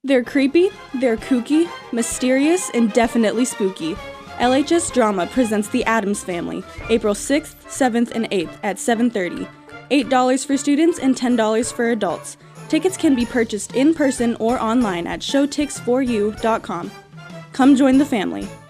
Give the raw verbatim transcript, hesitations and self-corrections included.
They're creepy, they're kooky, mysterious, and definitely spooky. L H S Drama presents The Addams Family, April sixth, seventh, and eighth at seven thirty. eight dollars for students and ten dollars for adults. Tickets can be purchased in person or online at show tix for you dot com. Come join the family.